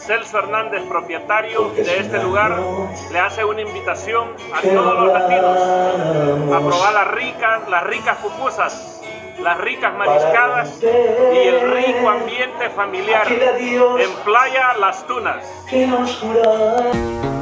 Celso Hernández, propietario de este lugar, le hace una invitación a todos los latinos a probar las ricas pupusas, las ricas mariscadas y el rico ambiente familiar en Playa Las Tunas.